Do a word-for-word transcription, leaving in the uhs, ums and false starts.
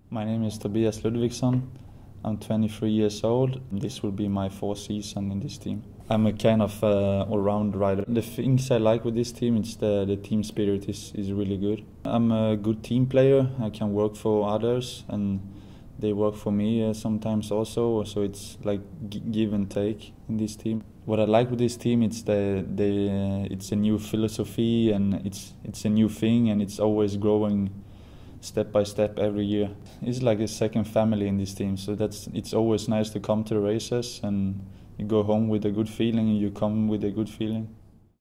My name is Tobias Ludvigsson. I'm twenty-three years old. This will be my fourth season in this team. I'm a kind of uh, all-round rider. The things I like with this team is the, the team spirit is, is really good. I'm a good team player. I can work for others and they work for me uh, sometimes also. So it's like g give and take in this team. What I like with this team is the, the uh, it's a new philosophy and it's it's a new thing and it's always growing step by step every year. It's like a second family in this team, so that's it's always nice to come to the races and you go home with a good feeling and you come with a good feeling.